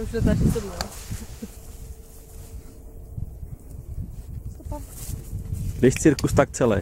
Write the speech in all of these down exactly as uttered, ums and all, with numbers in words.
To už letáš i sedlo. Když cirkus, tak celý.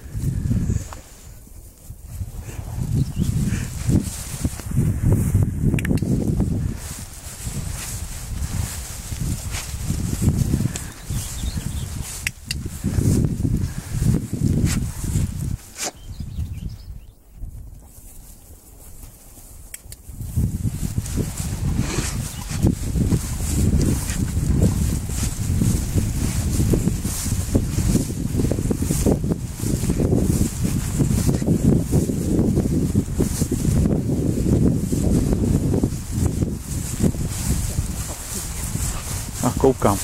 A koukám.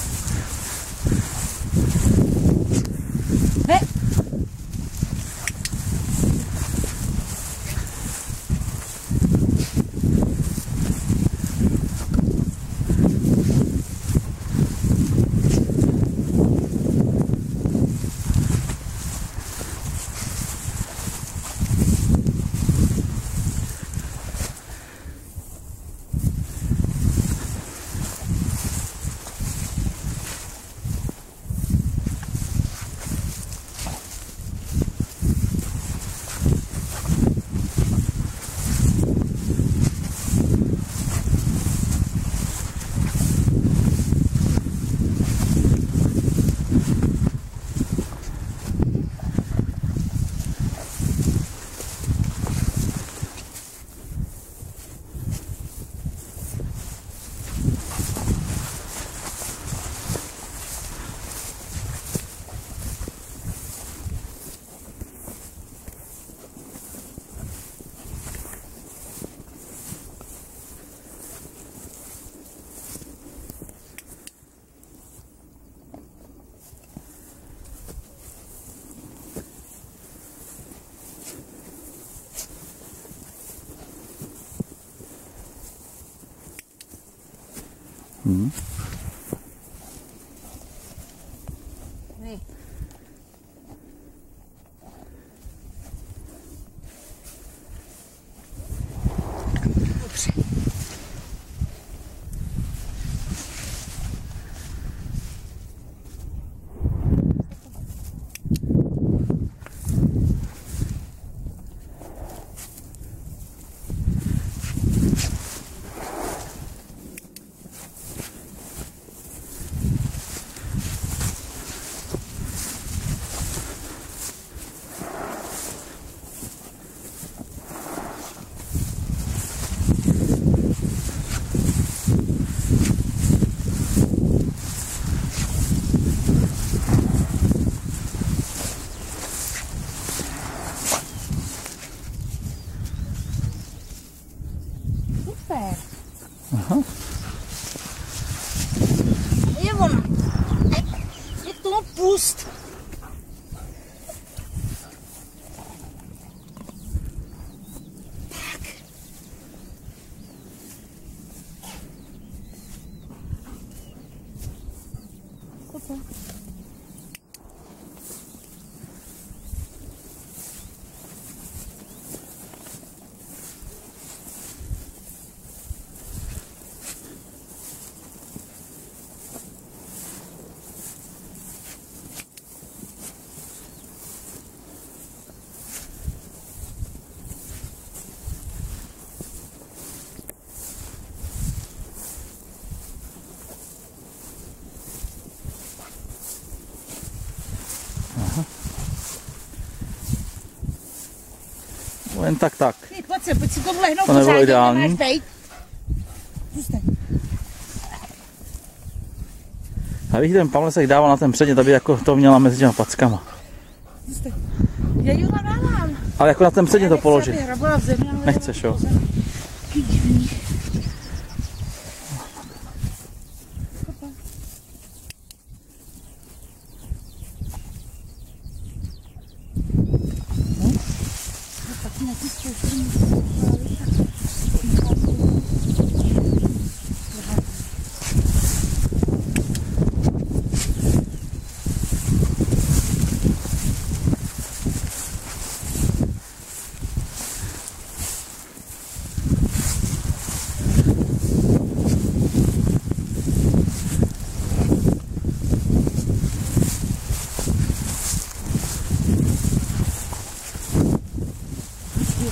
Ne. Hmm. Ne. Dobře. Super. Aha. Je ono. Je to pust. Tak. Super. Jen tak tak. Ty, pojď se, pojď si to vlehnout To nebylo ideální. nemáš bejt. Zůstaň. A bych ten Pavlesek dával na ten předně, aby jako to měla mezi těma packama. Zůstaň. Já ji dávám. Ale jako na ten předně to položit. Nechceš, jo?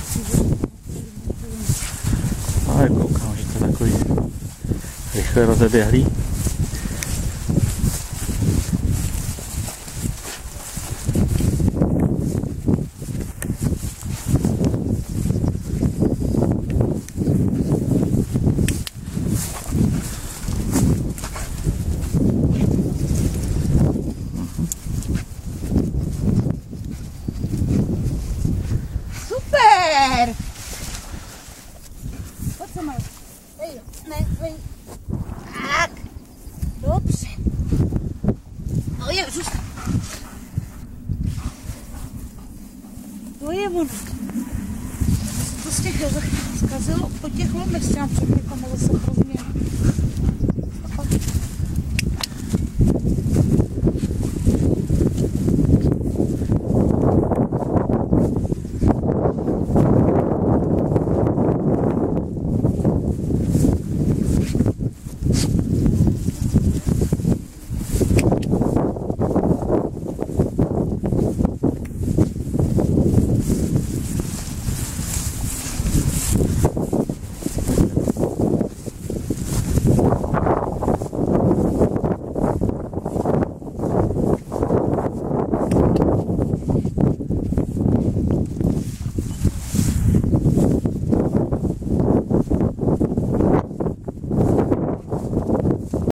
Ale koukám, že to je takový rychle rozeběhlý. Super! Pojď se, Maro. Hej, ne, hej. Tak. Dobře. No je, zůstaň. To je ono. To z těch zkazilo po těch lomech, s těma předmětama zase pro změnu.